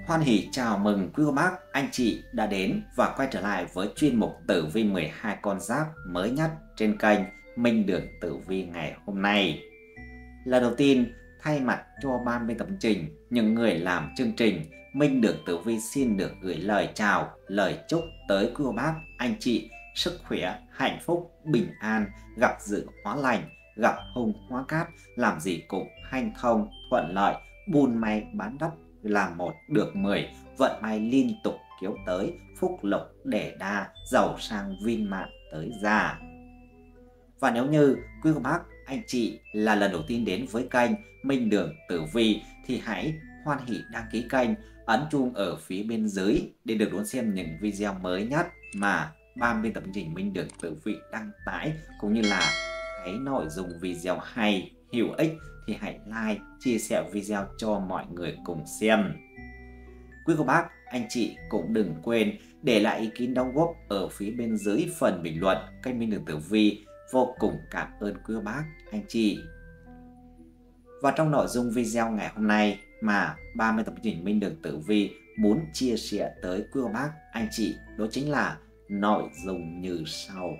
Hoan hỉ chào mừng quý cô bác, anh chị đã đến và quay trở lại với chuyên mục tử vi 12 con giáp mới nhất trên kênh Minh Đường Tử Vi ngày hôm nay. Lần đầu tiên, thay mặt cho ban biên tập chương trình, những người làm chương trình, Minh Đường Tử Vi xin được gửi lời chào, lời chúc tới quý cô bác, anh chị sức khỏe, hạnh phúc, bình an, gặp dự hóa lành, gặp hung hóa cát, làm gì cũng hanh thông, thuận lợi, buôn may bán đắt, làm một được 10, vận may liên tục kéo tới, phúc lộc đẻ đa, giàu sang viên mãn tới già. Và nếu như quý cô bác, anh chị là lần đầu tiên đến với kênh Minh Đường Tử Vi thì hãy hoan hỉ đăng ký kênh, ấn chuông ở phía bên dưới để được đón xem những video mới nhất mà ban biên tập chương trình Minh Đường Tử Vi đăng tải, cũng như là thấy nội dung video hay, hữu ích thì hãy like, chia sẻ video cho mọi người cùng xem. Quý cô bác, anh chị cũng đừng quên để lại ý kiến đóng góp ở phía bên dưới phần bình luận kênh Minh Đường Tử Vi. Vô cùng cảm ơn quý cô bác, anh chị. Và trong nội dung video ngày hôm nay mà ban biên tập chương trình Minh Đường Tử Vi muốn chia sẻ tới quý cô bác, anh chị, đó chính là nội dung như sau.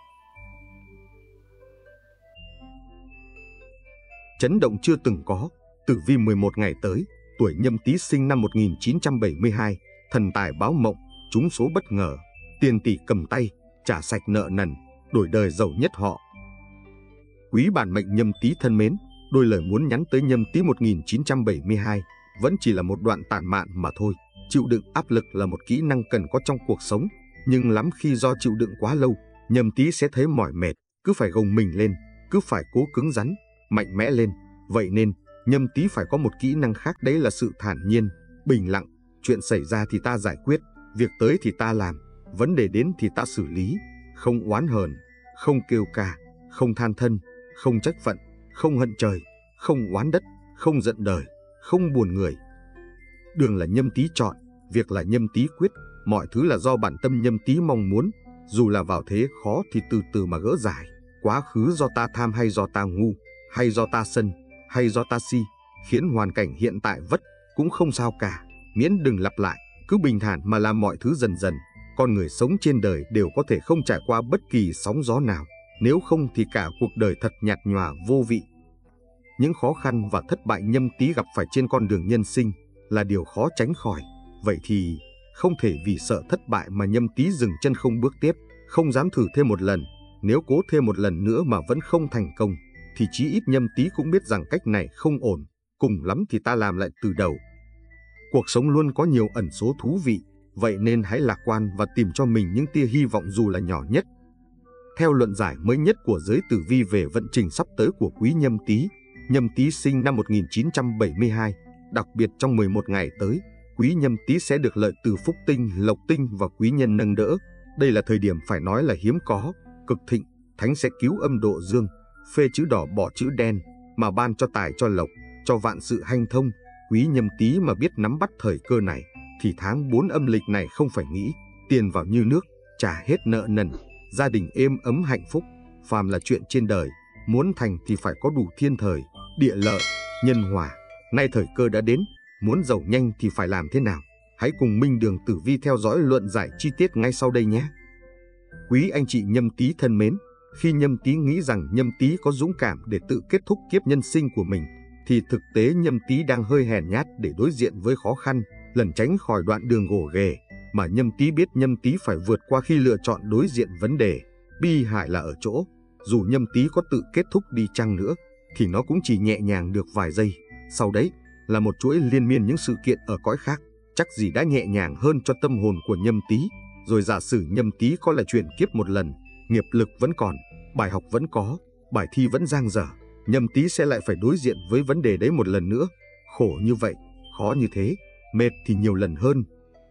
Chấn động chưa từng có, tử vi 11 ngày tới, tuổi Nhâm Tý sinh năm 1972, thần tài báo mộng, trúng số bất ngờ, tiền tỷ cầm tay, trả sạch nợ nần, đổi đời giàu nhất họ. Quý bản mệnh Nhâm Tý thân mến, đôi lời muốn nhắn tới Nhâm Tý 1972 vẫn chỉ là một đoạn tản mạn mà thôi. Chịu đựng áp lực là một kỹ năng cần có trong cuộc sống, nhưng lắm khi do chịu đựng quá lâu, Nhâm Tý sẽ thấy mỏi mệt, cứ phải gồng mình lên, cứ phải cố cứng rắn, mạnh mẽ lên. Vậy nên, Nhâm Tý phải có một kỹ năng khác, đấy là sự thản nhiên, bình lặng. Chuyện xảy ra thì ta giải quyết, việc tới thì ta làm, vấn đề đến thì ta xử lý. Không oán hờn, không kêu ca, không than thân, không trách phận, không hận trời, không oán đất, không giận đời, không buồn người. Đường là Nhâm Tý chọn, việc là Nhâm Tý quyết, mọi thứ là do bản tâm Nhâm Tý mong muốn. Dù là vào thế khó thì từ từ mà gỡ giải. Quá khứ do ta tham hay do ta ngu, hay do ta sân, hay do ta si, khiến hoàn cảnh hiện tại vất, cũng không sao cả. Miễn đừng lặp lại, cứ bình thản mà làm mọi thứ dần dần. Con người sống trên đời đều có thể không trải qua bất kỳ sóng gió nào, nếu không thì cả cuộc đời thật nhạt nhòa vô vị. Những khó khăn và thất bại Nhâm Tý gặp phải trên con đường nhân sinh là điều khó tránh khỏi. Vậy thì không thể vì sợ thất bại mà Nhâm Tý dừng chân không bước tiếp, không dám thử thêm một lần. Nếu cố thêm một lần nữa mà vẫn không thành công, thì chí ít Nhâm Tý cũng biết rằng cách này không ổn, cùng lắm thì ta làm lại từ đầu. Cuộc sống luôn có nhiều ẩn số thú vị, vậy nên hãy lạc quan và tìm cho mình những tia hy vọng dù là nhỏ nhất. Theo luận giải mới nhất của giới tử vi về vận trình sắp tới của quý Nhâm Tý sinh năm 1972, đặc biệt trong 11 ngày tới, quý Nhâm Tý sẽ được lợi từ phúc tinh, lộc tinh và quý nhân nâng đỡ. Đây là thời điểm phải nói là hiếm có, cực thịnh. Thánh sẽ cứu âm độ dương, phê chữ đỏ bỏ chữ đen, mà ban cho tài cho lộc, cho vạn sự hanh thông. Quý Nhâm Tý mà biết nắm bắt thời cơ này, thì tháng 4 âm lịch này không phải nghĩ, tiền vào như nước, trả hết nợ nần, gia đình êm ấm hạnh phúc. Phàm là chuyện trên đời, muốn thành thì phải có đủ thiên thời, địa lợi, nhân hòa. Nay thời cơ đã đến, muốn giàu nhanh thì phải làm thế nào? Hãy cùng Minh Đường Tử Vi theo dõi luận giải chi tiết ngay sau đây nhé. Quý anh chị Nhâm Tý thân mến, khi Nhâm Tý nghĩ rằng Nhâm Tý có dũng cảm để tự kết thúc kiếp nhân sinh của mình, thì thực tế Nhâm Tý đang hơi hèn nhát để đối diện với khó khăn, lẩn tránh khỏi đoạn đường gồ ghề mà Nhâm Tý biết Nhâm Tý phải vượt qua khi lựa chọn đối diện vấn đề. Bi hại là ở chỗ, dù Nhâm Tý có tự kết thúc đi chăng nữa, thì nó cũng chỉ nhẹ nhàng được vài giây. Sau đấy là một chuỗi liên miên những sự kiện ở cõi khác, chắc gì đã nhẹ nhàng hơn cho tâm hồn của Nhâm Tý. Rồi giả sử Nhâm Tý có lại chuyển kiếp một lần, nghiệp lực vẫn còn, bài học vẫn có, bài thi vẫn dang dở, Nhâm Tý sẽ lại phải đối diện với vấn đề đấy một lần nữa. Khổ như vậy, khó như thế, mệt thì nhiều lần hơn.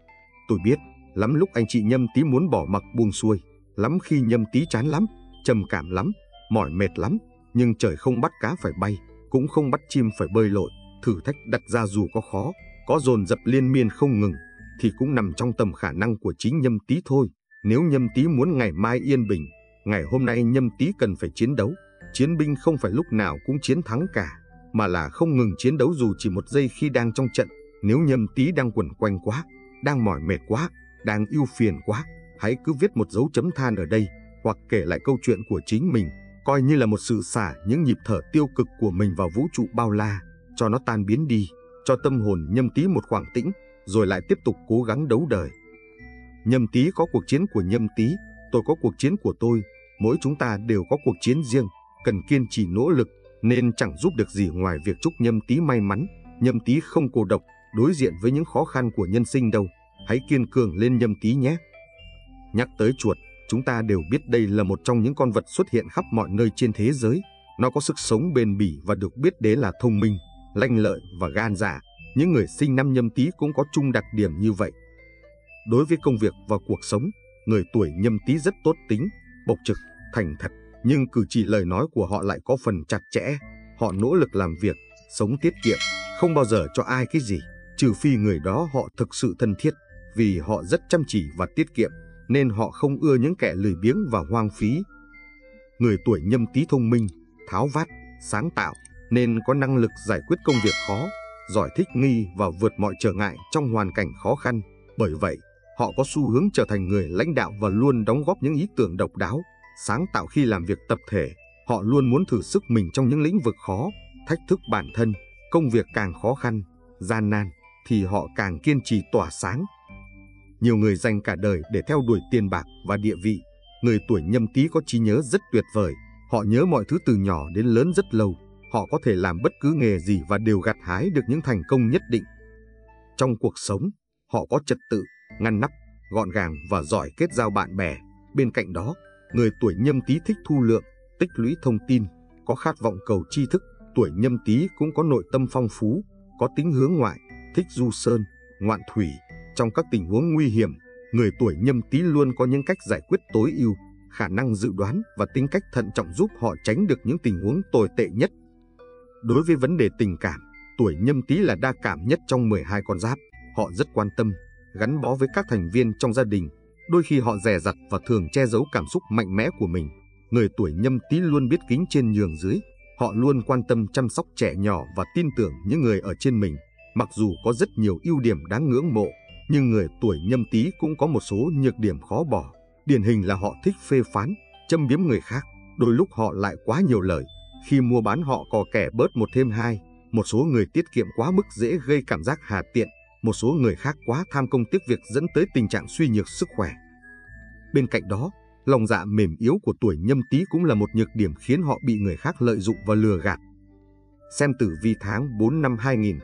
Tôi biết, lắm lúc anh chị Nhâm Tý muốn bỏ mặc buông xuôi, lắm khi Nhâm Tý chán lắm, trầm cảm lắm, mỏi mệt lắm, nhưng trời không bắt cá phải bay, cũng không bắt chim phải bơi lội. Thử thách đặt ra dù có khó, có dồn dập liên miên không ngừng, thì cũng nằm trong tầm khả năng của chính Nhâm Tý thôi. Nếu Nhâm Tý muốn ngày mai yên bình, ngày hôm nay Nhâm Tý cần phải chiến đấu. Chiến binh không phải lúc nào cũng chiến thắng cả, mà là không ngừng chiến đấu dù chỉ một giây khi đang trong trận. Nếu Nhâm Tý đang quẩn quanh quá, đang mỏi mệt quá, đang ưu phiền quá, hãy cứ viết một dấu chấm than ở đây, hoặc kể lại câu chuyện của chính mình, coi như là một sự xả những nhịp thở tiêu cực của mình vào vũ trụ bao la, cho nó tan biến đi, cho tâm hồn Nhâm Tý một khoảng tĩnh, rồi lại tiếp tục cố gắng đấu đời. Nhâm Tý có cuộc chiến của Nhâm Tý, tôi có cuộc chiến của tôi, mỗi chúng ta đều có cuộc chiến riêng, cần kiên trì nỗ lực, nên chẳng giúp được gì ngoài việc chúc Nhâm Tý may mắn. Nhâm Tý không cô độc đối diện với những khó khăn của nhân sinh đâu, hãy kiên cường lên Nhâm Tý nhé. Nhắc tới chuột, chúng ta đều biết đây là một trong những con vật xuất hiện khắp mọi nơi trên thế giới. Nó có sức sống bền bỉ và được biết đến là thông minh, lanh lợi và gan dạ. Những người sinh năm Nhâm Tý cũng có chung đặc điểm như vậy. Đối với công việc và cuộc sống, người tuổi Nhâm Tý rất tốt tính, bộc trực, thành thật, nhưng cử chỉ lời nói của họ lại có phần chặt chẽ. Họ nỗ lực làm việc, sống tiết kiệm, không bao giờ cho ai cái gì, trừ phi người đó họ thực sự thân thiết. Vì họ rất chăm chỉ và tiết kiệm, nên họ không ưa những kẻ lười biếng và hoang phí. Người tuổi Nhâm Tý thông minh, tháo vát, sáng tạo, nên có năng lực giải quyết công việc khó, giỏi thích nghi và vượt mọi trở ngại trong hoàn cảnh khó khăn. Bởi vậy, họ có xu hướng trở thành người lãnh đạo và luôn đóng góp những ý tưởng độc đáo, sáng tạo khi làm việc tập thể. Họ luôn muốn thử sức mình trong những lĩnh vực khó, thách thức bản thân. Công việc càng khó khăn, gian nan, thì họ càng kiên trì tỏa sáng. Nhiều người dành cả đời để theo đuổi tiền bạc và địa vị. Người tuổi Nhâm Tý có trí nhớ rất tuyệt vời. Họ nhớ mọi thứ từ nhỏ đến lớn rất lâu. Họ có thể làm bất cứ nghề gì và đều gặt hái được những thành công nhất định. Trong cuộc sống, họ có trật tự, ngăn nắp, gọn gàng và giỏi kết giao bạn bè. Bên cạnh đó, người tuổi Nhâm Tý thích thu lượng, tích lũy thông tin, có khát vọng cầu tri thức. Tuổi Nhâm Tý cũng có nội tâm phong phú, có tính hướng ngoại, thích du sơn, ngoạn thủy. Trong các tình huống nguy hiểm, người tuổi Nhâm Tý luôn có những cách giải quyết tối ưu, khả năng dự đoán và tính cách thận trọng giúp họ tránh được những tình huống tồi tệ nhất. Đối với vấn đề tình cảm, tuổi Nhâm Tý là đa cảm nhất trong 12 con giáp. Họ rất quan tâm, gắn bó với các thành viên trong gia đình. Đôi khi họ dè dặt và thường che giấu cảm xúc mạnh mẽ của mình. Người tuổi Nhâm Tý luôn biết kính trên nhường dưới. Họ luôn quan tâm chăm sóc trẻ nhỏ và tin tưởng những người ở trên mình. Mặc dù có rất nhiều ưu điểm đáng ngưỡng mộ, nhưng người tuổi Nhâm Tý cũng có một số nhược điểm khó bỏ. Điển hình là họ thích phê phán, châm biếm người khác. Đôi lúc họ lại quá nhiều lời. Khi mua bán họ cò kẻ bớt một thêm hai. Một số người tiết kiệm quá mức dễ gây cảm giác hà tiện. Một số người khác quá tham công tiếc việc dẫn tới tình trạng suy nhược sức khỏe. Bên cạnh đó, lòng dạ mềm yếu của tuổi Nhâm Tý cũng là một nhược điểm khiến họ bị người khác lợi dụng và lừa gạt. Xem tử vi tháng 4 năm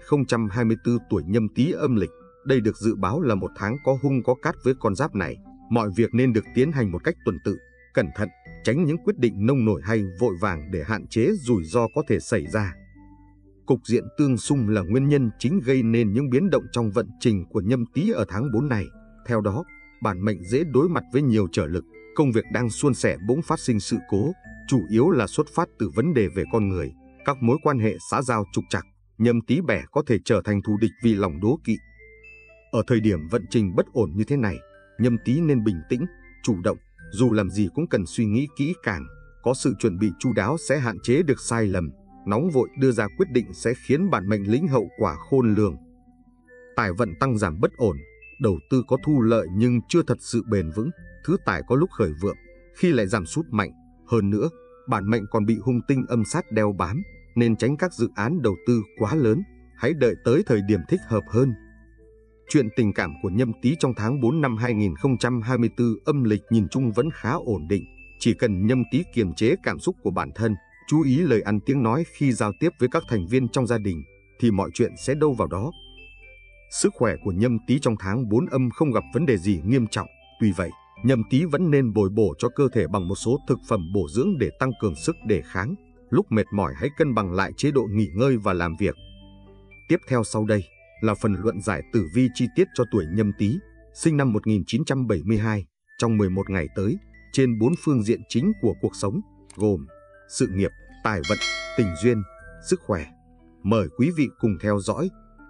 2024 tuổi Nhâm Tý âm lịch. Đây được dự báo là một tháng có hung có cát với con giáp này. Mọi việc nên được tiến hành một cách tuần tự, cẩn thận, tránh những quyết định nông nổi hay vội vàng để hạn chế rủi ro có thể xảy ra. Cục diện tương xung là nguyên nhân chính gây nên những biến động trong vận trình của Nhâm Tý ở tháng 4 này. Theo đó, bản mệnh dễ đối mặt với nhiều trở lực, công việc đang suôn sẻ bỗng phát sinh sự cố, chủ yếu là xuất phát từ vấn đề về con người, các mối quan hệ xã giao trục trặc. Nhâm Tý bè có thể trở thành thù địch vì lòng đố kỵ. Ở thời điểm vận trình bất ổn như thế này, Nhâm Tý nên bình tĩnh, chủ động, dù làm gì cũng cần suy nghĩ kỹ càng, có sự chuẩn bị chu đáo sẽ hạn chế được sai lầm, nóng vội đưa ra quyết định sẽ khiến bản mệnh lĩnh hậu quả khôn lường. Tài vận tăng giảm bất ổn, đầu tư có thu lợi nhưng chưa thật sự bền vững, thứ tài có lúc khởi vượng, khi lại giảm sút mạnh. Hơn nữa, bản mệnh còn bị hung tinh âm sát đeo bám, nên tránh các dự án đầu tư quá lớn, hãy đợi tới thời điểm thích hợp hơn. Chuyện tình cảm của Nhâm Tý trong tháng 4 năm 2024 âm lịch nhìn chung vẫn khá ổn định. Chỉ cần Nhâm Tý kiềm chế cảm xúc của bản thân, chú ý lời ăn tiếng nói khi giao tiếp với các thành viên trong gia đình, thì mọi chuyện sẽ đâu vào đó. Sức khỏe của Nhâm Tý trong tháng 4 âm không gặp vấn đề gì nghiêm trọng. Tuy vậy, Nhâm Tý vẫn nên bồi bổ cho cơ thể bằng một số thực phẩm bổ dưỡng để tăng cường sức đề kháng. Lúc mệt mỏi hãy cân bằng lại chế độ nghỉ ngơi và làm việc. Tiếp theo sau đây là phần luận giải tử vi chi tiết cho tuổi Nhâm Tý, sinh năm 1972, trong 11 ngày tới, trên 4 phương diện chính của cuộc sống, gồm sự nghiệp, tài vận, tình duyên, sức khỏe. Mời quý vị cùng theo dõi.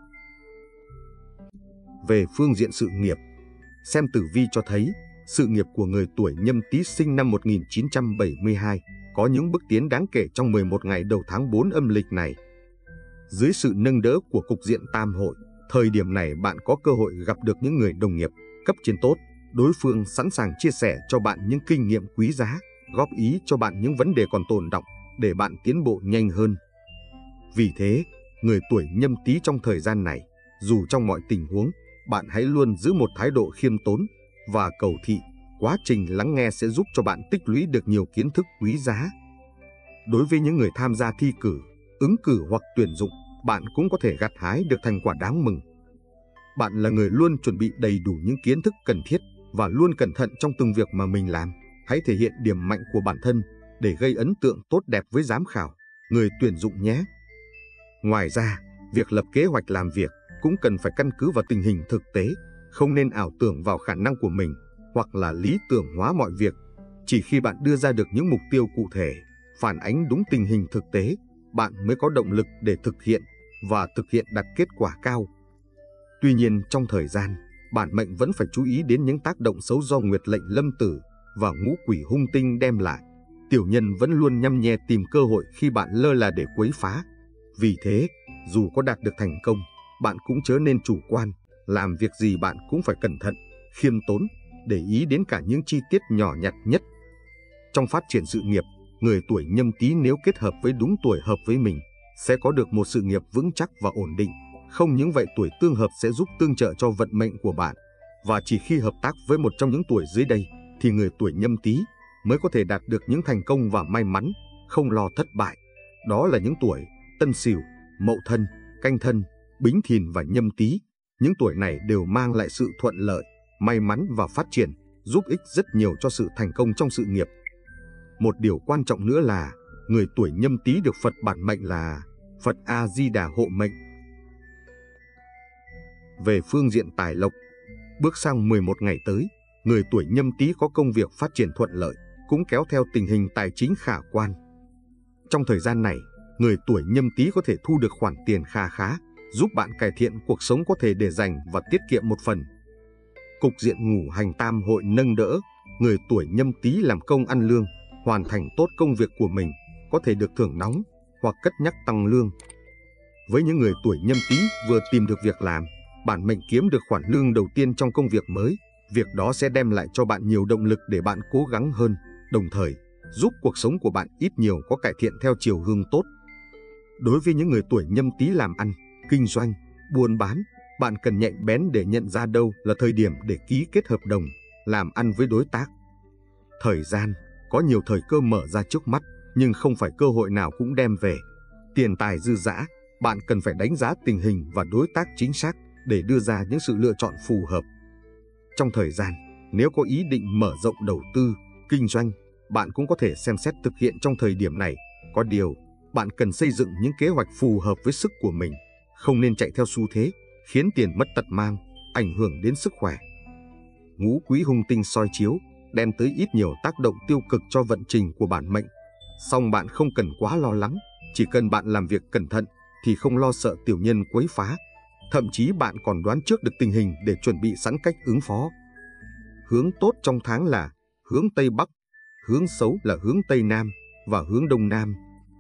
Về phương diện sự nghiệp, xem tử vi cho thấy, sự nghiệp của người tuổi Nhâm Tý sinh năm 1972 có những bước tiến đáng kể trong 11 ngày đầu tháng 4 âm lịch này. Dưới sự nâng đỡ của cục diện tam hội, Thời điểm này bạn có cơ hội gặp được những người đồng nghiệp, cấp trên tốt, đối phương sẵn sàng chia sẻ cho bạn những kinh nghiệm quý giá, góp ý cho bạn những vấn đề còn tồn đọng để bạn tiến bộ nhanh hơn. Vì thế, người tuổi Nhâm Tý trong thời gian này, dù trong mọi tình huống, bạn hãy luôn giữ một thái độ khiêm tốn và cầu thị. Quá trình lắng nghe sẽ giúp cho bạn tích lũy được nhiều kiến thức quý giá. Đối với những người tham gia thi cử, ứng cử hoặc tuyển dụng, bạn cũng có thể gặt hái được thành quả đáng mừng. Bạn là người luôn chuẩn bị đầy đủ những kiến thức cần thiết và luôn cẩn thận trong từng việc mà mình làm. Hãy thể hiện điểm mạnh của bản thân để gây ấn tượng tốt đẹp với giám khảo, người tuyển dụng nhé. Ngoài ra, việc lập kế hoạch làm việc cũng cần phải căn cứ vào tình hình thực tế, không nên ảo tưởng vào khả năng của mình hoặc là lý tưởng hóa mọi việc. Chỉ khi bạn đưa ra được những mục tiêu cụ thể, phản ánh đúng tình hình thực tế, bạn mới có động lực để thực hiện và thực hiện đạt kết quả cao. Tuy nhiên, trong thời gian, bản mệnh vẫn phải chú ý đến những tác động xấu do nguyệt lệnh lâm tử và ngũ quỷ hung tinh đem lại. Tiểu nhân vẫn luôn nhăm nhe tìm cơ hội khi bạn lơ là để quấy phá. Vì thế, dù có đạt được thành công, bạn cũng chớ nên chủ quan, làm việc gì bạn cũng phải cẩn thận, khiêm tốn, để ý đến cả những chi tiết nhỏ nhặt nhất. Trong phát triển sự nghiệp, người tuổi Nhâm Tý nếu kết hợp với đúng tuổi hợp với mình, sẽ có được một sự nghiệp vững chắc và ổn định. Không những vậy, tuổi tương hợp sẽ giúp tương trợ cho vận mệnh của bạn. Và chỉ khi hợp tác với một trong những tuổi dưới đây, thì người tuổi Nhâm Tý mới có thể đạt được những thành công và may mắn, không lo thất bại. Đó là những tuổi Tân Sửu, Mậu Thân, Canh Thân, Bính Thìn và Nhâm Tý. Những tuổi này đều mang lại sự thuận lợi, may mắn và phát triển, giúp ích rất nhiều cho sự thành công trong sự nghiệp. Một điều quan trọng nữa là người tuổi Nhâm Tý được Phật bản mệnh là Phật A Di Đà hộ mệnh. Về phương diện tài lộc, bước sang 11 ngày tới, người tuổi Nhâm Tý có công việc phát triển thuận lợi, cũng kéo theo tình hình tài chính khả quan. Trong thời gian này, người tuổi Nhâm Tý có thể thu được khoản tiền kha khá, giúp bạn cải thiện cuộc sống có thể để dành và tiết kiệm một phần. Cục diện ngũ hành tam hội nâng đỡ, người tuổi Nhâm Tý làm công ăn lương, hoàn thành tốt công việc của mình, có thể được thưởng nóng hoặc cất nhắc tăng lương. Với những người tuổi Nhâm Tý vừa tìm được việc làm, bản mệnh kiếm được khoản lương đầu tiên trong công việc mới, việc đó sẽ đem lại cho bạn nhiều động lực để bạn cố gắng hơn, đồng thời giúp cuộc sống của bạn ít nhiều có cải thiện theo chiều hướng tốt. Đối với những người tuổi Nhâm Tý làm ăn, kinh doanh, buôn bán, bạn cần nhạy bén để nhận ra đâu là thời điểm để ký kết hợp đồng, làm ăn với đối tác. Thời gian, có nhiều thời cơ mở ra trước mắt, nhưng không phải cơ hội nào cũng đem về. Tiền tài dư dả, bạn cần phải đánh giá tình hình và đối tác chính xác để đưa ra những sự lựa chọn phù hợp. Trong thời gian, nếu có ý định mở rộng đầu tư, kinh doanh, bạn cũng có thể xem xét thực hiện trong thời điểm này. Có điều, bạn cần xây dựng những kế hoạch phù hợp với sức của mình, không nên chạy theo xu thế, khiến tiền mất tật mang, ảnh hưởng đến sức khỏe. Ngũ quý hung tinh soi chiếu, đem tới ít nhiều tác động tiêu cực cho vận trình của bản mệnh. Song bạn không cần quá lo lắng, chỉ cần bạn làm việc cẩn thận thì không lo sợ tiểu nhân quấy phá. Thậm chí bạn còn đoán trước được tình hình để chuẩn bị sẵn cách ứng phó. Hướng tốt trong tháng là hướng Tây Bắc, hướng xấu là hướng Tây Nam và hướng Đông Nam.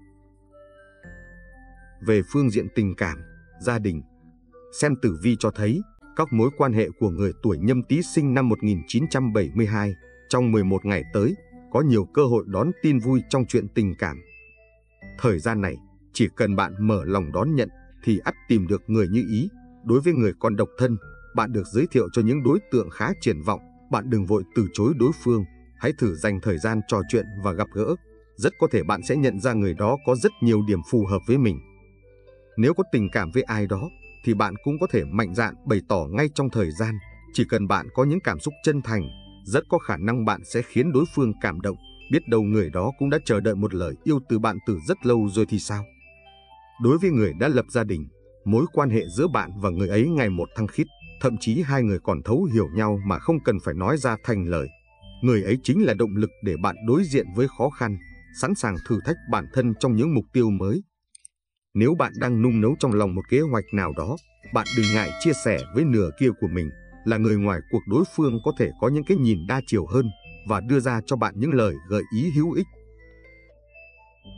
Về phương diện tình cảm, gia đình, xem tử vi cho thấy các mối quan hệ của người tuổi Nhâm Tý sinh năm 1972 trong 11 ngày tới có nhiều cơ hội đón tin vui trong chuyện tình cảm. Thời gian này, chỉ cần bạn mở lòng đón nhận thì ắt tìm được người như ý. Đối với người còn độc thân, bạn được giới thiệu cho những đối tượng khá triển vọng. Bạn đừng vội từ chối đối phương, hãy thử dành thời gian trò chuyện và gặp gỡ. Rất có thể bạn sẽ nhận ra người đó có rất nhiều điểm phù hợp với mình. Nếu có tình cảm với ai đó, thì bạn cũng có thể mạnh dạn bày tỏ ngay trong thời gian. Chỉ cần bạn có những cảm xúc chân thành, rất có khả năng bạn sẽ khiến đối phương cảm động. Biết đâu người đó cũng đã chờ đợi một lời yêu từ bạn từ rất lâu rồi thì sao? Đối với người đã lập gia đình, mối quan hệ giữa bạn và người ấy ngày một thăng khít, thậm chí hai người còn thấu hiểu nhau mà không cần phải nói ra thành lời. Người ấy chính là động lực để bạn đối diện với khó khăn, sẵn sàng thử thách bản thân trong những mục tiêu mới. Nếu bạn đang nung nấu trong lòng một kế hoạch nào đó, bạn đừng ngại chia sẻ với nửa kia của mình, là người ngoài cuộc đối phương có thể có những cái nhìn đa chiều hơn và đưa ra cho bạn những lời gợi ý hữu ích.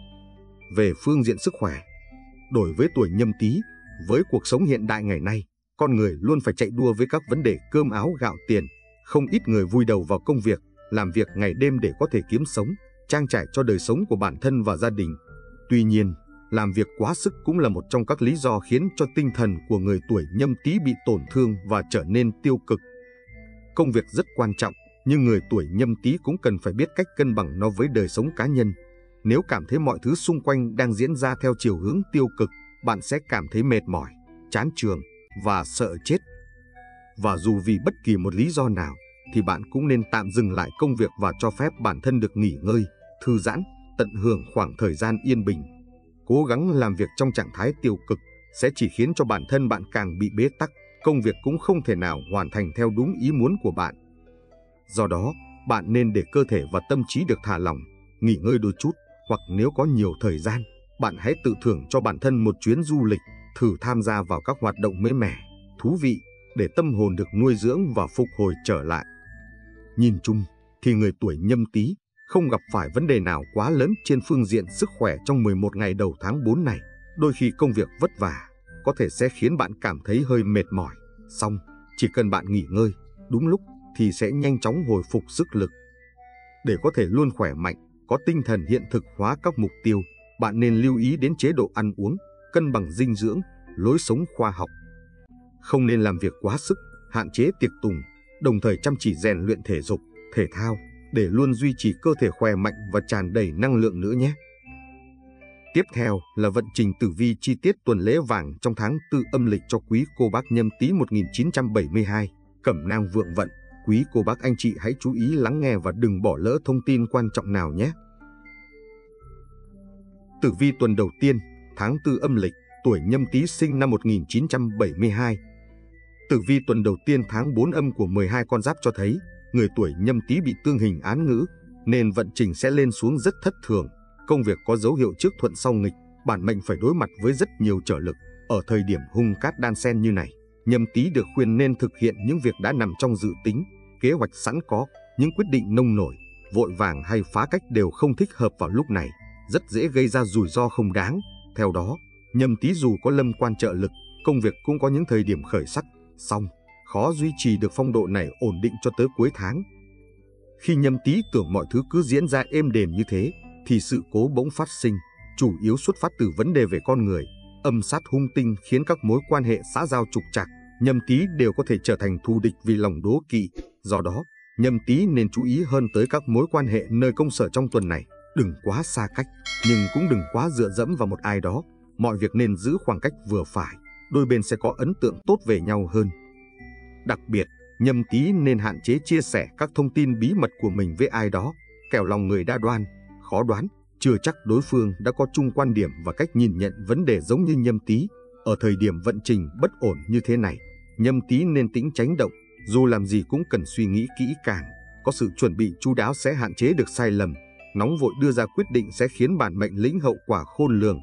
Về phương diện sức khỏe, đối với tuổi Nhâm Tý, với cuộc sống hiện đại ngày nay, Con người luôn phải chạy đua với các vấn đề cơm áo gạo tiền. Không ít người vùi đầu vào công việc, làm việc ngày đêm để có thể kiếm sống, trang trải cho đời sống của bản thân và gia đình. Tuy nhiên, làm việc quá sức cũng là một trong các lý do khiến cho tinh thần của người tuổi Nhâm Tý bị tổn thương và trở nên tiêu cực. Công việc rất quan trọng, nhưng người tuổi Nhâm Tý cũng cần phải biết cách cân bằng nó với đời sống cá nhân. Nếu cảm thấy mọi thứ xung quanh đang diễn ra theo chiều hướng tiêu cực, bạn sẽ cảm thấy mệt mỏi, chán chường và sợ chết. Và dù vì bất kỳ một lý do nào, thì bạn cũng nên tạm dừng lại công việc và cho phép bản thân được nghỉ ngơi, thư giãn, tận hưởng khoảng thời gian yên bình. Cố gắng làm việc trong trạng thái tiêu cực sẽ chỉ khiến cho bản thân bạn càng bị bế tắc, công việc cũng không thể nào hoàn thành theo đúng ý muốn của bạn. Do đó, bạn nên để cơ thể và tâm trí được thả lỏng, nghỉ ngơi đôi chút, hoặc nếu có nhiều thời gian, bạn hãy tự thưởng cho bản thân một chuyến du lịch, thử tham gia vào các hoạt động mới mẻ, thú vị, để tâm hồn được nuôi dưỡng và phục hồi trở lại. Nhìn chung, thì người tuổi Nhâm Tý không gặp phải vấn đề nào quá lớn trên phương diện sức khỏe trong 11 ngày đầu tháng 4 này. Đôi khi công việc vất vả có thể sẽ khiến bạn cảm thấy hơi mệt mỏi. Song, chỉ cần bạn nghỉ ngơi đúng lúc thì sẽ nhanh chóng hồi phục sức lực. Để có thể luôn khỏe mạnh, có tinh thần hiện thực hóa các mục tiêu, bạn nên lưu ý đến chế độ ăn uống, cân bằng dinh dưỡng, lối sống khoa học. Không nên làm việc quá sức, hạn chế tiệc tùng, đồng thời chăm chỉ rèn luyện thể dục, thể thao để luôn duy trì cơ thể khỏe mạnh và tràn đầy năng lượng nữa nhé. Tiếp theo là vận trình tử vi chi tiết tuần lễ vàng trong tháng 4 âm lịch cho quý cô bác Nhâm Tý 1972, Cẩm Nang vượng vận. Quý cô bác anh chị hãy chú ý lắng nghe và đừng bỏ lỡ thông tin quan trọng nào nhé. Tử vi tuần đầu tiên, tháng 4 âm lịch, tuổi Nhâm Tý sinh năm 1972. Tử vi tuần đầu tiên tháng 4 âm của 12 con giáp cho thấy, người tuổi Nhâm Tý bị tương hình án ngữ, nên vận trình sẽ lên xuống rất thất thường. Công việc có dấu hiệu trước thuận sau nghịch, bản mệnh phải đối mặt với rất nhiều trở lực. Ở thời điểm hung cát đan xen như này, Nhâm Tý được khuyên nên thực hiện những việc đã nằm trong dự tính, kế hoạch sẵn có. Những quyết định nông nổi, vội vàng hay phá cách đều không thích hợp vào lúc này, rất dễ gây ra rủi ro không đáng. Theo đó, Nhâm Tý dù có lâm quan trợ lực, công việc cũng có những thời điểm khởi sắc, song khó duy trì được phong độ này ổn định cho tới cuối tháng. Khi Nhâm Tý tưởng mọi thứ cứ diễn ra êm đềm như thế, thì sự cố bỗng phát sinh, chủ yếu xuất phát từ vấn đề về con người. Âm sát hung tinh khiến các mối quan hệ xã giao trục trặc, Nhâm Tý đều có thể trở thành thù địch vì lòng đố kỵ. Do đó, Nhâm Tý nên chú ý hơn tới các mối quan hệ nơi công sở trong tuần này. Đừng quá xa cách, nhưng cũng đừng quá dựa dẫm vào một ai đó. Mọi việc nên giữ khoảng cách vừa phải, đôi bên sẽ có ấn tượng tốt về nhau hơn. Đặc biệt, Nhâm Tý nên hạn chế chia sẻ các thông tin bí mật của mình với ai đó, kẻo lòng người đa đoan, khó đoán, chưa chắc đối phương đã có chung quan điểm và cách nhìn nhận vấn đề giống như Nhâm Tý. Ở thời điểm vận trình bất ổn như thế này, Nhâm Tý nên tĩnh tránh động, dù làm gì cũng cần suy nghĩ kỹ càng, có sự chuẩn bị chu đáo sẽ hạn chế được sai lầm. Nóng vội đưa ra quyết định sẽ khiến bản mệnh lĩnh hậu quả khôn lường.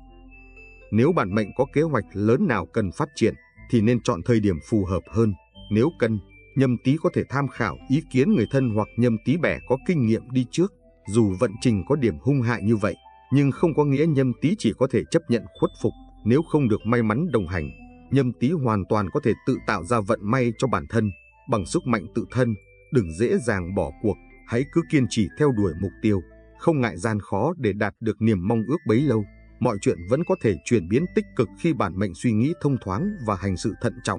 Nếu bản mệnh có kế hoạch lớn nào cần phát triển thì nên chọn thời điểm phù hợp hơn. Nếu cần, Nhâm Tý có thể tham khảo ý kiến người thân hoặc Nhâm Tý bè có kinh nghiệm đi trước. Dù vận trình có điểm hung hại như vậy, nhưng không có nghĩa Nhâm Tý chỉ có thể chấp nhận khuất phục. Nếu không được may mắn đồng hành, Nhâm Tý hoàn toàn có thể tự tạo ra vận may cho bản thân bằng sức mạnh tự thân. Đừng dễ dàng bỏ cuộc, hãy cứ kiên trì theo đuổi mục tiêu, không ngại gian khó để đạt được niềm mong ước bấy lâu. Mọi chuyện vẫn có thể chuyển biến tích cực khi bản mệnh suy nghĩ thông thoáng và hành sự thận trọng.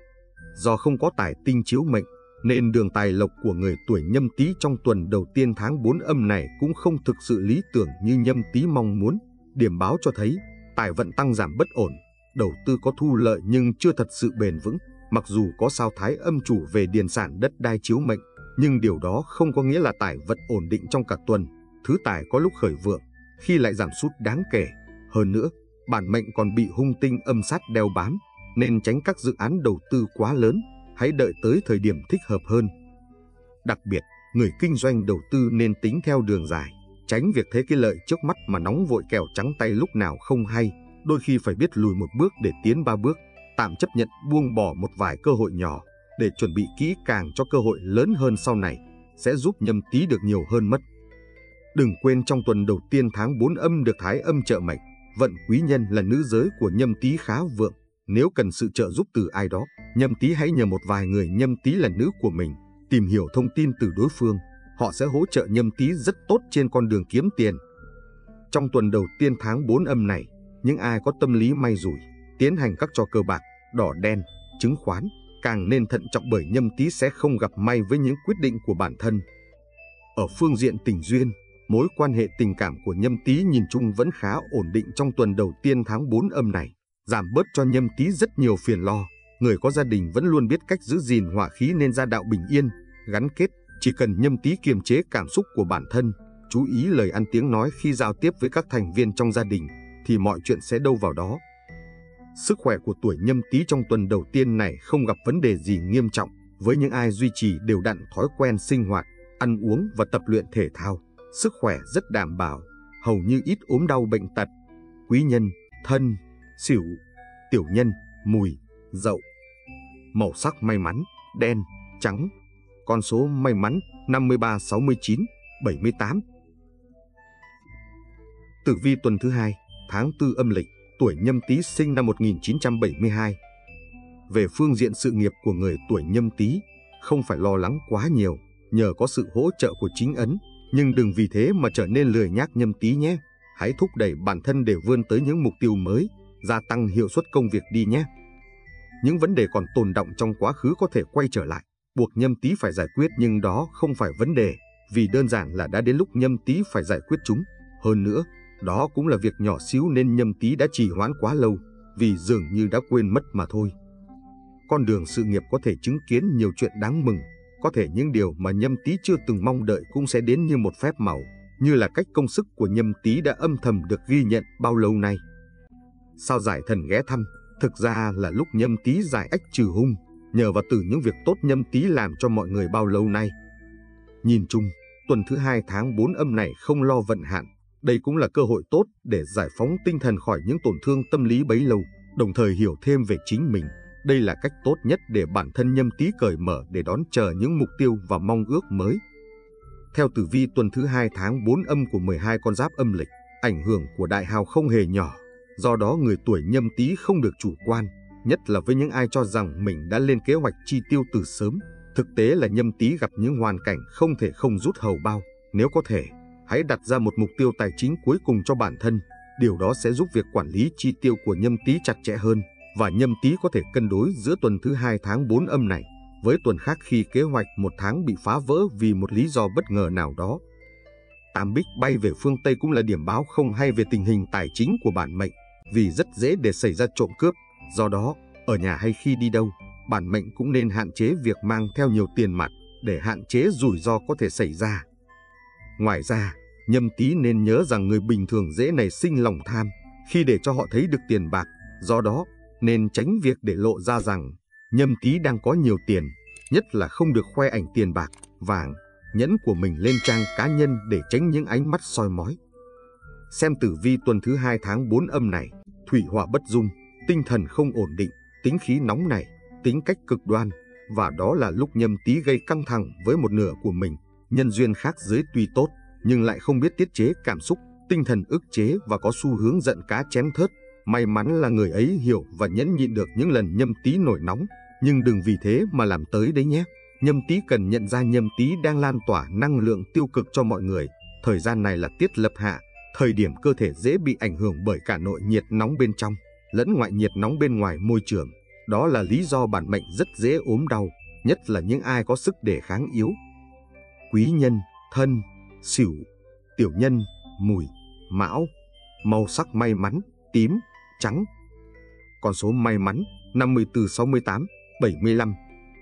Do không có tài tinh chiếu mệnh, nên đường tài lộc của người tuổi Nhâm Tý trong tuần đầu tiên tháng 4 âm này cũng không thực sự lý tưởng như Nhâm Tý mong muốn. Điểm báo cho thấy, tài vận tăng giảm bất ổn, đầu tư có thu lợi nhưng chưa thật sự bền vững. Mặc dù có sao thái âm chủ về điền sản đất đai chiếu mệnh, nhưng điều đó không có nghĩa là tài vận ổn định trong cả tuần. Thứ tài có lúc khởi vượng, khi lại giảm sút đáng kể. Hơn nữa, bản mệnh còn bị hung tinh âm sát đeo bám, nên tránh các dự án đầu tư quá lớn, hãy đợi tới thời điểm thích hợp hơn. Đặc biệt, người kinh doanh đầu tư nên tính theo đường dài, tránh việc thấy cái lợi trước mắt mà nóng vội kẻo trắng tay lúc nào không hay. Đôi khi phải biết lùi một bước để tiến 3 bước, tạm chấp nhận buông bỏ một vài cơ hội nhỏ để chuẩn bị kỹ càng cho cơ hội lớn hơn sau này, sẽ giúp Nhâm Tý được nhiều hơn mất. Đừng quên trong tuần đầu tiên tháng 4 âm được thái âm trợ mệnh, vận quý nhân là nữ giới của Nhâm Tý khá vượng. Nếu cần sự trợ giúp từ ai đó, Nhâm Tý hãy nhờ một vài người Nhâm Tý là nữ của mình, tìm hiểu thông tin từ đối phương. Họ sẽ hỗ trợ Nhâm Tý rất tốt trên con đường kiếm tiền. Trong tuần đầu tiên tháng 4 âm này, những ai có tâm lý may rủi, tiến hành các trò cờ bạc, đỏ đen, chứng khoán, càng nên thận trọng bởi Nhâm Tý sẽ không gặp may với những quyết định của bản thân. Ở phương diện tình duyên, mối quan hệ tình cảm của Nhâm Tý nhìn chung vẫn khá ổn định trong tuần đầu tiên tháng 4 âm này, giảm bớt cho Nhâm Tý rất nhiều phiền lo. Người có gia đình vẫn luôn biết cách giữ gìn hòa khí nên gia đạo bình yên, gắn kết. Chỉ cần Nhâm Tý kiềm chế cảm xúc của bản thân, chú ý lời ăn tiếng nói khi giao tiếp với các thành viên trong gia đình, thì mọi chuyện sẽ đâu vào đó. Sức khỏe của tuổi Nhâm Tý trong tuần đầu tiên này không gặp vấn đề gì nghiêm trọng. Với những ai duy trì đều đặn thói quen sinh hoạt, ăn uống và tập luyện thể thao, sức khỏe rất đảm bảo, hầu như ít ốm đau bệnh tật. Quý nhân: Thân, Sửu, Tiểu nhân: Mùi, Dậu. Màu sắc may mắn: đen, trắng. Con số may mắn: 53, 69, 78. Tử vi tuần thứ 2, tháng 4 âm lịch, tuổi Nhâm Tý sinh năm 1972. Về phương diện sự nghiệp của người tuổi Nhâm Tý, không phải lo lắng quá nhiều, nhờ có sự hỗ trợ của chính ấn, nhưng đừng vì thế mà trở nên lười nhác Nhâm Tý nhé. Hãy thúc đẩy bản thân để vươn tới những mục tiêu mới, gia tăng hiệu suất công việc đi nhé. Những vấn đề còn tồn đọng trong quá khứ có thể quay trở lại, buộc Nhâm Tý phải giải quyết, nhưng đó không phải vấn đề, vì đơn giản là đã đến lúc Nhâm Tý phải giải quyết chúng. Hơn nữa, đó cũng là việc nhỏ xíu nên Nhâm Tý đã trì hoãn quá lâu, vì dường như đã quên mất mà thôi. Con đường sự nghiệp có thể chứng kiến nhiều chuyện đáng mừng, có thể những điều mà Nhâm Tý chưa từng mong đợi cũng sẽ đến như một phép màu, như là cách công sức của Nhâm Tý đã âm thầm được ghi nhận bao lâu nay. Sao giải thần ghé thăm, thực ra là lúc Nhâm Tý giải ách trừ hung, nhờ vào từ những việc tốt Nhâm Tý làm cho mọi người bao lâu nay. Nhìn chung, tuần thứ 2 tháng 4 âm này không lo vận hạn, đây cũng là cơ hội tốt để giải phóng tinh thần khỏi những tổn thương tâm lý bấy lâu, đồng thời hiểu thêm về chính mình. Đây là cách tốt nhất để bản thân Nhâm Tý cởi mở để đón chờ những mục tiêu và mong ước mới. Theo tử vi tuần thứ 2 tháng 4 âm của 12 con giáp âm lịch, ảnh hưởng của đại hào không hề nhỏ. Do đó người tuổi Nhâm Tý không được chủ quan, nhất là với những ai cho rằng mình đã lên kế hoạch chi tiêu từ sớm. Thực tế là Nhâm Tý gặp những hoàn cảnh không thể không rút hầu bao. Nếu có thể, hãy đặt ra một mục tiêu tài chính cuối cùng cho bản thân. Điều đó sẽ giúp việc quản lý chi tiêu của Nhâm Tý chặt chẽ hơn, và Nhâm Tý có thể cân đối giữa tuần thứ 2 tháng 4 âm này với tuần khác khi kế hoạch một tháng bị phá vỡ vì một lý do bất ngờ nào đó. Tam Bích bay về phương Tây cũng là điểm báo không hay về tình hình tài chính của bản mệnh, vì rất dễ để xảy ra trộm cướp. Do đó, ở nhà hay khi đi đâu, bản mệnh cũng nên hạn chế việc mang theo nhiều tiền mặt để hạn chế rủi ro có thể xảy ra. Ngoài ra, Nhâm Tý nên nhớ rằng người bình thường dễ nảy sinh lòng tham khi để cho họ thấy được tiền bạc. Do đó, nên tránh việc để lộ ra rằng Nhâm Tý đang có nhiều tiền, nhất là không được khoe ảnh tiền bạc, vàng, nhẫn của mình lên trang cá nhân để tránh những ánh mắt soi mói. Xem tử vi tuần thứ 2 tháng 4 âm này, thủy hỏa bất dung, tinh thần không ổn định, tính khí nóng nảy, tính cách cực đoan, và đó là lúc Nhâm Tý gây căng thẳng với một nửa của mình. Nhân duyên khác giới tuy tốt, nhưng lại không biết tiết chế cảm xúc, tinh thần ức chế và có xu hướng giận cá chém thớt. May mắn là người ấy hiểu và nhẫn nhịn được những lần Nhâm Tý nổi nóng, nhưng đừng vì thế mà làm tới đấy nhé. Nhâm Tý cần nhận ra Nhâm Tý đang lan tỏa năng lượng tiêu cực cho mọi người. Thời gian này là tiết lập hạ, thời điểm cơ thể dễ bị ảnh hưởng bởi cả nội nhiệt nóng bên trong lẫn ngoại nhiệt nóng bên ngoài môi trường. Đó là lý do bản mệnh rất dễ ốm đau, nhất là những ai có sức đề kháng yếu. Quý nhân: Thân, Sửu, Tiểu nhân: Mùi, Mão. Màu sắc may mắn: tím, trắng. Con số may mắn: 54, 68, 75.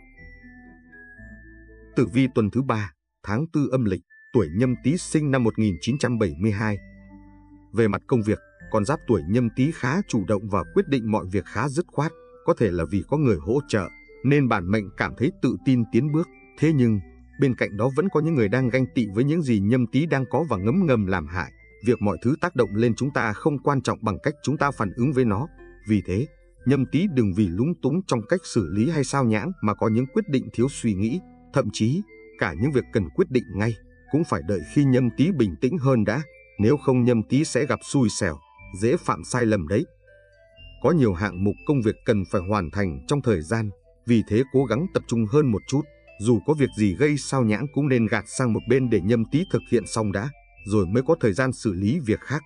Tử vi tuần thứ 3, tháng 4 âm lịch, tuổi Nhâm Tý sinh năm 1972. Về mặt công việc, con giáp tuổi Nhâm Tý khá chủ động và quyết định mọi việc khá dứt khoát. Có thể là vì có người hỗ trợ nên bản mệnh cảm thấy tự tin tiến bước. Thế nhưng, bên cạnh đó vẫn có những người đang ganh tị với những gì Nhâm Tý đang có và ngấm ngầm làm hại. Việc mọi thứ tác động lên chúng ta không quan trọng bằng cách chúng ta phản ứng với nó. Vì thế, Nhâm Tý đừng vì lúng túng trong cách xử lý hay sao nhãng mà có những quyết định thiếu suy nghĩ. Thậm chí, cả những việc cần quyết định ngay cũng phải đợi khi Nhâm Tý bình tĩnh hơn đã. Nếu không Nhâm Tý sẽ gặp xui xẻo, dễ phạm sai lầm đấy. Có nhiều hạng mục công việc cần phải hoàn thành trong thời gian, vì thế cố gắng tập trung hơn một chút. Dù có việc gì gây sao nhãng cũng nên gạt sang một bên để Nhâm Tý thực hiện xong đã, rồi mới có thời gian xử lý việc khác.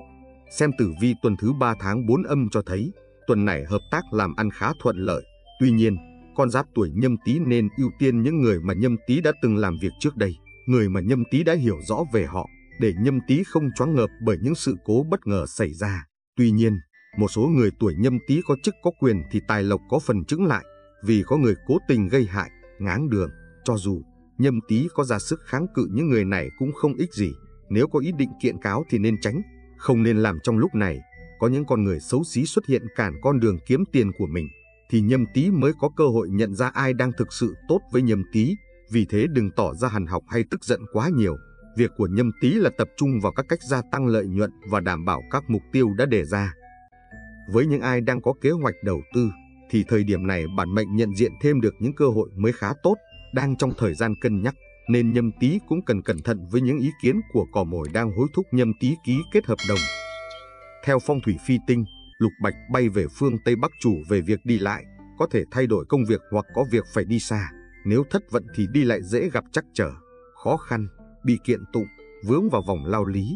Xem tử vi tuần thứ 3 tháng 4 âm cho thấy, tuần này hợp tác làm ăn khá thuận lợi. Tuy nhiên, con giáp tuổi Nhâm Tý nên ưu tiên những người mà Nhâm Tý đã từng làm việc trước đây, người mà Nhâm Tý đã hiểu rõ về họ, để Nhâm Tý không choáng ngợp bởi những sự cố bất ngờ xảy ra. Tuy nhiên, một số người tuổi Nhâm Tý có chức có quyền thì tài lộc có phần chững lại, vì có người cố tình gây hại, ngáng đường. Cho dù Nhâm Tý có ra sức kháng cự những người này cũng không ích gì. Nếu có ý định kiện cáo thì nên tránh, không nên làm trong lúc này. Có những con người xấu xí xuất hiện cản con đường kiếm tiền của mình, thì Nhâm Tý mới có cơ hội nhận ra ai đang thực sự tốt với Nhâm Tý. Vì thế đừng tỏ ra hằn học hay tức giận quá nhiều. Việc của Nhâm Tý là tập trung vào các cách gia tăng lợi nhuận và đảm bảo các mục tiêu đã đề ra. Với những ai đang có kế hoạch đầu tư, thì thời điểm này bản mệnh nhận diện thêm được những cơ hội mới khá tốt, đang trong thời gian cân nhắc, nên Nhâm Tý cũng cần cẩn thận với những ý kiến của cò mồi đang hối thúc Nhâm Tý ký kết hợp đồng. Theo phong thủy phi tinh, lục bạch bay về phương Tây Bắc chủ về việc đi lại, có thể thay đổi công việc hoặc có việc phải đi xa. Nếu thất vận thì đi lại dễ gặp trắc trở, khó khăn, bị kiện tụng, vướng vào vòng lao lý.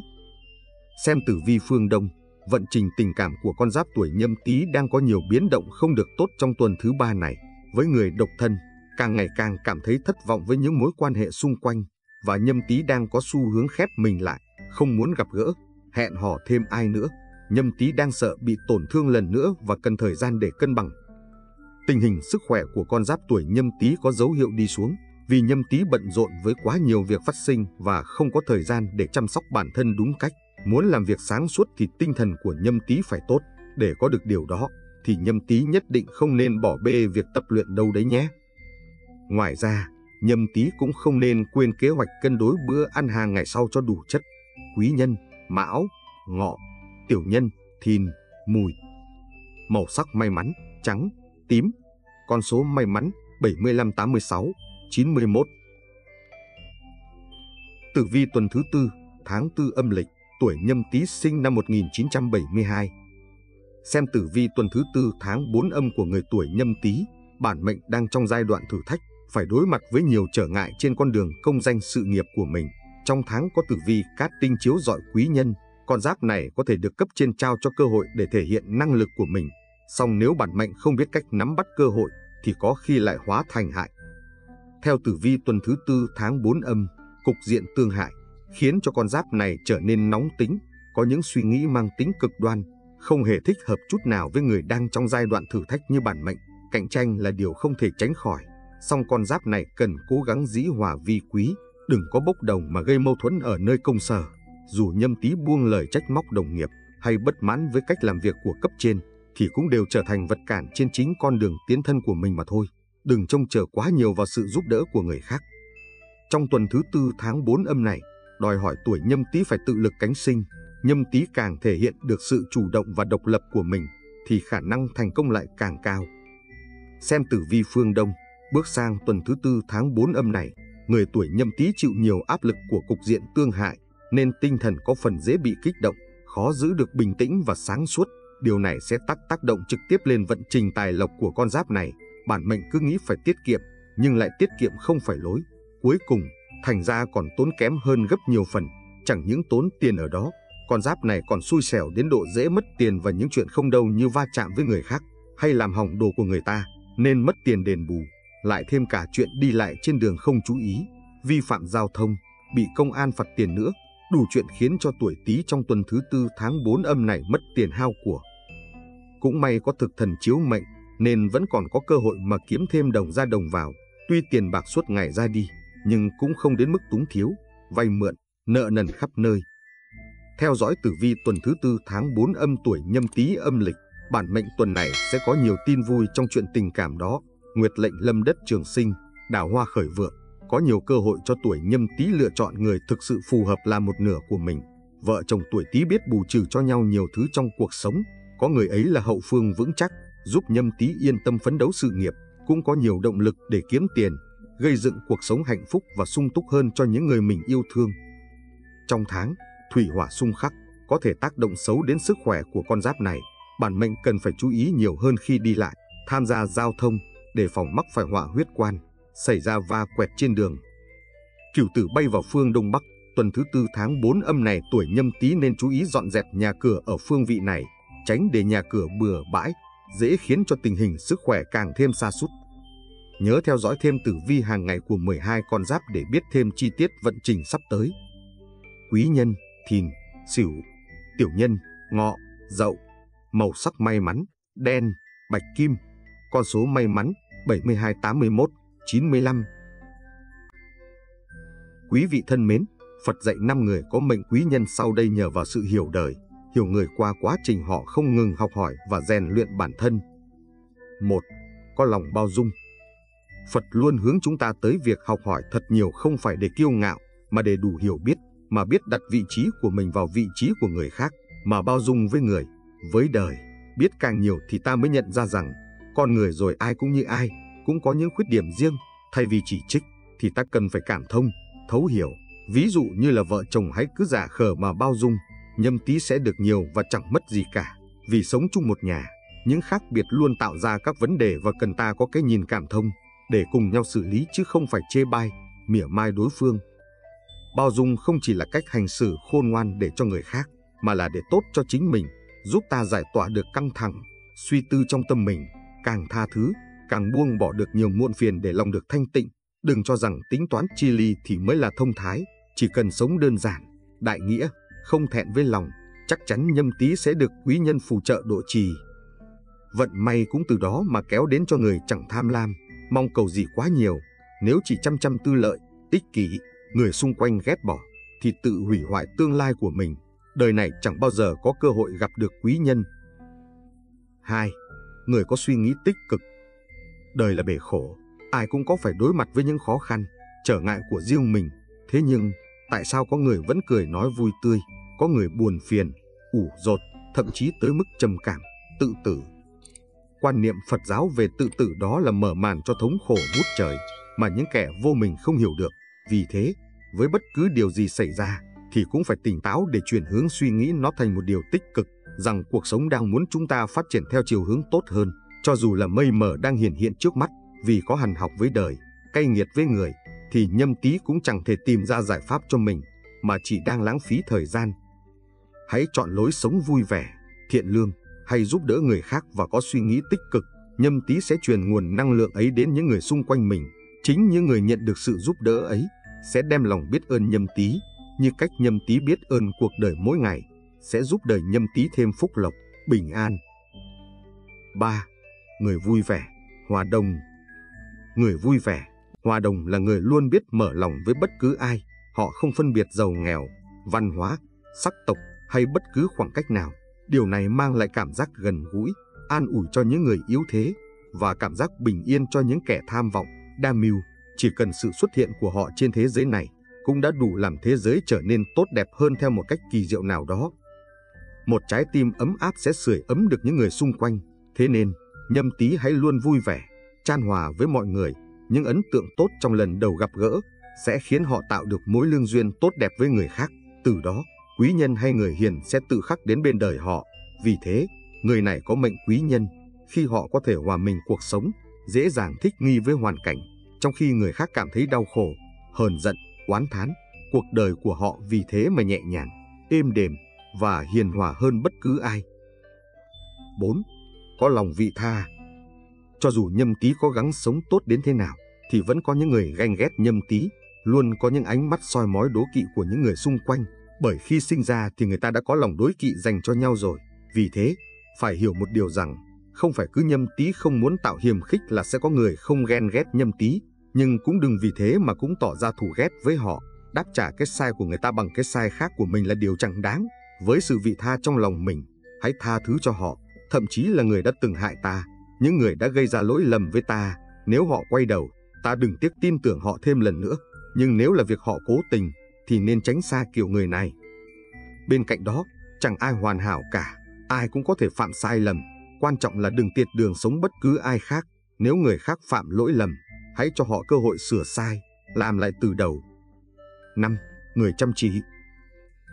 Xem tử vi phương Đông, vận trình tình cảm của con giáp tuổi Nhâm Tý đang có nhiều biến động không được tốt trong tuần thứ 3 này. Với người độc thân, càng ngày càng cảm thấy thất vọng với những mối quan hệ xung quanh, và Nhâm Tý đang có xu hướng khép mình lại, không muốn gặp gỡ, hẹn hò thêm ai nữa. Nhâm Tý đang sợ bị tổn thương lần nữa và cần thời gian để cân bằng. Tình hình sức khỏe của con giáp tuổi Nhâm Tý có dấu hiệu đi xuống, vì Nhâm Tý bận rộn với quá nhiều việc phát sinh và không có thời gian để chăm sóc bản thân đúng cách. Muốn làm việc sáng suốt thì tinh thần của Nhâm Tý phải tốt. Để có được điều đó thì Nhâm Tý nhất định không nên bỏ bê việc tập luyện đâu đấy nhé. Ngoài ra, Nhâm Tý cũng không nên quên kế hoạch cân đối bữa ăn hàng ngày sau cho đủ chất. Quý nhân, Mão, Ngọ, Tiểu Nhân, Thìn, Mùi. Màu sắc may mắn, trắng, tím. Con số may mắn 75, 86, 91. Tử vi tuần thứ 4, tháng 4 âm lịch, tuổi Nhâm Tý sinh năm 1972. Xem tử vi tuần thứ 4 tháng 4 âm của người tuổi Nhâm Tý, bản mệnh đang trong giai đoạn thử thách, phải đối mặt với nhiều trở ngại trên con đường công danh sự nghiệp của mình. Trong tháng có tử vi cát tinh chiếu rọi quý nhân, con giáp này có thể được cấp trên trao cho cơ hội để thể hiện năng lực của mình. Song nếu bản mệnh không biết cách nắm bắt cơ hội thì có khi lại hóa thành hại. Theo tử vi tuần thứ 4 tháng 4 âm, cục diện tương hại khiến cho con giáp này trở nên nóng tính, có những suy nghĩ mang tính cực đoan, không hề thích hợp chút nào với người đang trong giai đoạn thử thách như bản mệnh. Cạnh tranh là điều không thể tránh khỏi, song con giáp này cần cố gắng dĩ hòa vi quý, đừng có bốc đồng mà gây mâu thuẫn ở nơi công sở. Dù Nhâm Tý buông lời trách móc đồng nghiệp hay bất mãn với cách làm việc của cấp trên, thì cũng đều trở thành vật cản trên chính con đường tiến thân của mình mà thôi. Đừng trông chờ quá nhiều vào sự giúp đỡ của người khác. Trong tuần thứ 4 tháng 4 âm này, đòi hỏi tuổi Nhâm Tý phải tự lực cánh sinh. Nhâm Tý càng thể hiện được sự chủ động và độc lập của mình, thì khả năng thành công lại càng cao. Xem tử vi phương Đông, bước sang tuần thứ 4 tháng 4 âm này, người tuổi Nhâm Tý chịu nhiều áp lực của cục diện tương hại, nên tinh thần có phần dễ bị kích động, khó giữ được bình tĩnh và sáng suốt. Điều này sẽ tác động trực tiếp lên vận trình tài lộc của con giáp này. Bản mệnh cứ nghĩ phải tiết kiệm, nhưng lại tiết kiệm không phải lối. Cuối cùng, thành ra còn tốn kém hơn gấp nhiều phần. Chẳng những tốn tiền ở đó, con giáp này còn xui xẻo đến độ dễ mất tiền vào những chuyện không đâu như va chạm với người khác hay làm hỏng đồ của người ta, nên mất tiền đền bù. Lại thêm cả chuyện đi lại trên đường không chú ý, vi phạm giao thông, bị công an phạt tiền nữa. Đủ chuyện khiến cho tuổi Tý trong tuần thứ 4 tháng 4 âm này mất tiền hao của. Cũng may có thực thần chiếu mệnh, nên vẫn còn có cơ hội mà kiếm thêm đồng ra đồng vào. Tuy tiền bạc suốt ngày ra đi, nhưng cũng không đến mức túng thiếu, vay mượn, nợ nần khắp nơi. Theo dõi tử vi tuần thứ 4 tháng 4 âm tuổi Nhâm Tý âm lịch, bản mệnh tuần này sẽ có nhiều tin vui trong chuyện tình cảm đó. Nguyệt lệnh lâm đất trường sinh, đào hoa khởi vượng. Có nhiều cơ hội cho tuổi Nhâm Tý lựa chọn người thực sự phù hợp là một nửa của mình. Vợ chồng tuổi Tý biết bù trừ cho nhau nhiều thứ trong cuộc sống. Có người ấy là hậu phương vững chắc, giúp Nhâm Tý yên tâm phấn đấu sự nghiệp, cũng có nhiều động lực để kiếm tiền, gây dựng cuộc sống hạnh phúc và sung túc hơn cho những người mình yêu thương. Trong tháng, thủy hỏa xung khắc có thể tác động xấu đến sức khỏe của con giáp này. Bản mệnh cần phải chú ý nhiều hơn khi đi lại, tham gia giao thông, đề phòng mắc phải họa huyết quan, xảy ra va quẹt trên đường. Cửu Tử bay vào phương Đông Bắc, tuần thứ 4 tháng 4 âm này tuổi Nhâm Tý nên chú ý dọn dẹp nhà cửa ở phương vị này, tránh để nhà cửa bừa bãi, dễ khiến cho tình hình sức khỏe càng thêm sa sút. Nhớ theo dõi thêm tử vi hàng ngày của 12 con giáp để biết thêm chi tiết vận trình sắp tới. Quý nhân: Thìn, Sửu, Tiểu nhân: Ngọ, Dậu. Màu sắc may mắn: đen, bạch kim. Con số may mắn: 72, 81, 95. Quý vị thân mến, Phật dạy 5 người có mệnh quý nhân sau đây nhờ vào sự hiểu đời, hiểu người qua quá trình họ không ngừng học hỏi và rèn luyện bản thân. 1. Có lòng bao dung. Phật luôn hướng chúng ta tới việc học hỏi thật nhiều, không phải để kiêu ngạo, mà để đủ hiểu biết, mà biết đặt vị trí của mình vào vị trí của người khác, mà bao dung với người, với đời. Biết càng nhiều thì ta mới nhận ra rằng, con người rồi ai cũng như ai, cũng có những khuyết điểm riêng. Thay vì chỉ trích, thì ta cần phải cảm thông, thấu hiểu. Ví dụ như là vợ chồng hãy cứ giả khờ mà bao dung, Nhâm Tý sẽ được nhiều và chẳng mất gì cả. Vì sống chung một nhà, những khác biệt luôn tạo ra các vấn đề và cần ta có cái nhìn cảm thông để cùng nhau xử lý, chứ không phải chê bai, mỉa mai đối phương. Bao dung không chỉ là cách hành xử khôn ngoan để cho người khác, mà là để tốt cho chính mình, giúp ta giải tỏa được căng thẳng, suy tư trong tâm mình. Càng tha thứ, càng buông bỏ được nhiều muộn phiền để lòng được thanh tịnh. Đừng cho rằng tính toán chi ly thì mới là thông thái, chỉ cần sống đơn giản, đại nghĩa, không thẹn với lòng, chắc chắn Nhâm Tý sẽ được quý nhân phù trợ độ trì. Vận may cũng từ đó mà kéo đến cho người chẳng tham lam, mong cầu gì quá nhiều. Nếu chỉ chăm tư lợi, ích kỷ, người xung quanh ghét bỏ, thì tự hủy hoại tương lai của mình. Đời này chẳng bao giờ có cơ hội gặp được quý nhân. 2. Người có suy nghĩ tích cực. Đời là bể khổ, ai cũng có phải đối mặt với những khó khăn, trở ngại của riêng mình. Thế nhưng, tại sao có người vẫn cười nói vui tươi, có người buồn phiền, ủ dột, thậm chí tới mức trầm cảm, tự tử? Quan niệm Phật giáo về tự tử đó là mở màn cho thống khổ ngút trời mà những kẻ vô mình không hiểu được. Vì thế, với bất cứ điều gì xảy ra thì cũng phải tỉnh táo để chuyển hướng suy nghĩ nó thành một điều tích cực, rằng cuộc sống đang muốn chúng ta phát triển theo chiều hướng tốt hơn. Cho dù là mây mờ đang hiện trước mắt, vì có hằn học với đời, cay nghiệt với người, thì Nhâm Tý cũng chẳng thể tìm ra giải pháp cho mình, mà chỉ đang lãng phí thời gian. Hãy chọn lối sống vui vẻ, thiện lương, hay giúp đỡ người khác và có suy nghĩ tích cực. Nhâm Tý sẽ truyền nguồn năng lượng ấy đến những người xung quanh mình. Chính những người nhận được sự giúp đỡ ấy sẽ đem lòng biết ơn Nhâm Tý, như cách Nhâm Tý biết ơn cuộc đời mỗi ngày, sẽ giúp đời Nhâm Tý thêm phúc lộc, bình an. 3. Người vui vẻ, hòa đồng. Người vui vẻ, hòa đồng là người luôn biết mở lòng với bất cứ ai. Họ không phân biệt giàu nghèo, văn hóa, sắc tộc hay bất cứ khoảng cách nào. Điều này mang lại cảm giác gần gũi, an ủi cho những người yếu thế và cảm giác bình yên cho những kẻ tham vọng, đa mưu. Chỉ cần sự xuất hiện của họ trên thế giới này cũng đã đủ làm thế giới trở nên tốt đẹp hơn theo một cách kỳ diệu nào đó. Một trái tim ấm áp sẽ sưởi ấm được những người xung quanh. Thế nên, Nhâm Tý hãy luôn vui vẻ, chan hòa với mọi người. Những ấn tượng tốt trong lần đầu gặp gỡ sẽ khiến họ tạo được mối lương duyên tốt đẹp với người khác. Từ đó, quý nhân hay người hiền sẽ tự khắc đến bên đời họ. Vì thế, người này có mệnh quý nhân, khi họ có thể hòa mình cuộc sống, dễ dàng thích nghi với hoàn cảnh, trong khi người khác cảm thấy đau khổ, hờn giận, oán thán. Cuộc đời của họ vì thế mà nhẹ nhàng, êm đềm và hiền hòa hơn bất cứ ai. 4. Có lòng vị tha. Cho dù Nhâm Tý có gắng sống tốt đến thế nào, thì vẫn có những người ganh ghét Nhâm Tý, luôn có những ánh mắt soi mói đố kỵ của những người xung quanh. Bởi khi sinh ra thì người ta đã có lòng đố kỵ dành cho nhau rồi. Vì thế, phải hiểu một điều rằng, không phải cứ Nhâm Tý không muốn tạo hiềm khích là sẽ có người không ghen ghét Nhâm Tý, nhưng cũng đừng vì thế mà cũng tỏ ra thù ghét với họ. Đáp trả cái sai của người ta bằng cái sai khác của mình là điều chẳng đáng. Với sự vị tha trong lòng mình, hãy tha thứ cho họ, thậm chí là người đã từng hại ta, những người đã gây ra lỗi lầm với ta. Nếu họ quay đầu, ta đừng tiếc tin tưởng họ thêm lần nữa. Nhưng nếu là việc họ cố tình, thì nên tránh xa kiểu người này. Bên cạnh đó, chẳng ai hoàn hảo cả, ai cũng có thể phạm sai lầm. Quan trọng là đừng tiệt đường sống bất cứ ai khác. Nếu người khác phạm lỗi lầm, hãy cho họ cơ hội sửa sai, làm lại từ đầu. 5. Người chăm chỉ.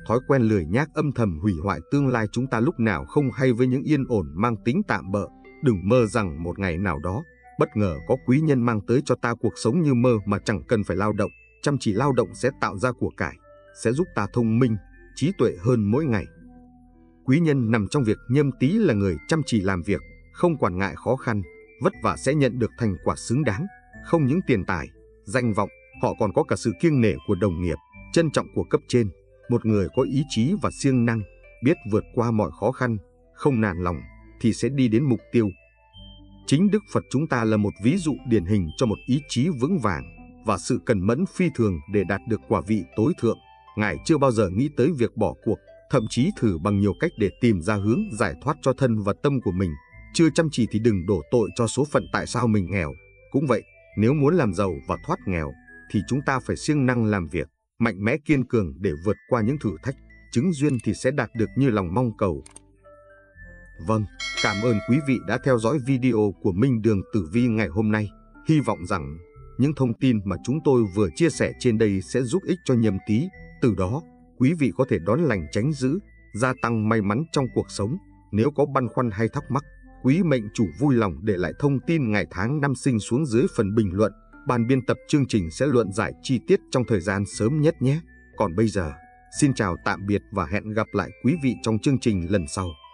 thói quen lười nhác âm thầm hủy hoại tương lai chúng ta lúc nào không hay với những yên ổn mang tính tạm bợ. Đừng mơ rằng một ngày nào đó, bất ngờ có quý nhân mang tới cho ta cuộc sống như mơ mà chẳng cần phải lao động. Chăm chỉ lao động sẽ tạo ra của cải, sẽ giúp ta thông minh, trí tuệ hơn mỗi ngày. Quý nhân nằm trong việc Nhâm Tý là người chăm chỉ làm việc, không quản ngại khó khăn, vất vả sẽ nhận được thành quả xứng đáng. Không những tiền tài, danh vọng, họ còn có cả sự kiêng nể của đồng nghiệp, trân trọng của cấp trên. Một người có ý chí và siêng năng, biết vượt qua mọi khó khăn, không nản lòng, thì sẽ đi đến mục tiêu. Chính Đức Phật chúng ta là một ví dụ điển hình cho một ý chí vững vàng và sự cần mẫn phi thường để đạt được quả vị tối thượng. Ngài chưa bao giờ nghĩ tới việc bỏ cuộc, thậm chí thử bằng nhiều cách để tìm ra hướng giải thoát cho thân và tâm của mình. Chưa chăm chỉ thì đừng đổ tội cho số phận tại sao mình nghèo. Cũng vậy, nếu muốn làm giàu và thoát nghèo, thì chúng ta phải siêng năng làm việc, mạnh mẽ kiên cường để vượt qua những thử thách. Chứng duyên thì sẽ đạt được như lòng mong cầu. Vâng, cảm ơn quý vị đã theo dõi video của Minh Đường Tử Vi ngày hôm nay. Hy vọng rằng những thông tin mà chúng tôi vừa chia sẻ trên đây sẽ giúp ích cho Nhâm Tý. Từ đó, quý vị có thể đón lành tránh dữ, gia tăng may mắn trong cuộc sống. Nếu có băn khoăn hay thắc mắc, quý mệnh chủ vui lòng để lại thông tin ngày tháng năm sinh xuống dưới phần bình luận. Ban biên tập chương trình sẽ luận giải chi tiết trong thời gian sớm nhất nhé. Còn bây giờ, xin chào tạm biệt và hẹn gặp lại quý vị trong chương trình lần sau.